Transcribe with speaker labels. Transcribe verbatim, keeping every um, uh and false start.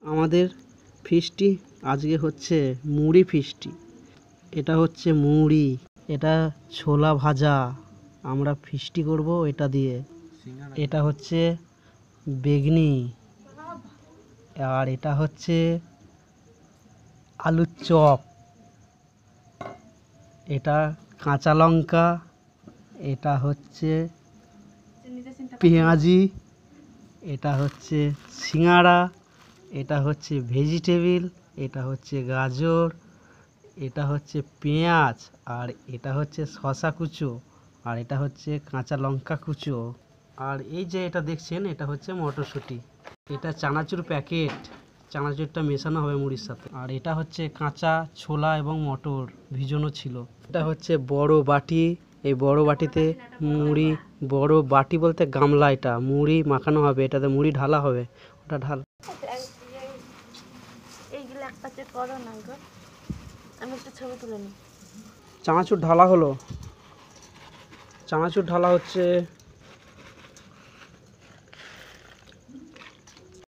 Speaker 1: আমাদের ফিস্টি আজকে হচ্ছে মুড়ি ফিস্টি। এটা হচ্ছে মুড়ি, এটা ছোলা ভাজা, আমরা ফিস্টি করব এটা দিয়ে। এটা হচ্ছে বেগনি, আর এটা হচ্ছে আলুর চপ, এটা কাঁচা লঙ্কা, এটা হচ্ছে পেঁয়াজি, এটা হচ্ছে সিঙ্গাড়া, এটা হচ্ছে ভেজিটেবিল, এটা হচ্ছে গাজর, এটা হচ্ছে পেঁয়াজ, আর এটা হচ্ছে শসা কুচো, আর এটা হচ্ছে কাঁচা লঙ্কা কুচো, আর এই যে এটা দেখছেন এটা হচ্ছে মটরশুঁটি। এটা চানাচুর প্যাকেট, চানাচুরটা মেশানো হবে মুড়ির সাথে। আর এটা হচ্ছে কাঁচা ছোলা এবং মটর ভিজানো ছিল। এটা হচ্ছে বড় বাটি, এই বড় বাটিতে মুড়ি, বড় বাটি বলতে গামলা, এটা মুড়ি মাখানো হবে, এটাতে মুড়ি ঢালা হবে। ওটা ঢাল আমি একটা ছবি তুলে নিই। চানাচুর ঢালা হলো, চানাচুর ঢালা হচ্ছে।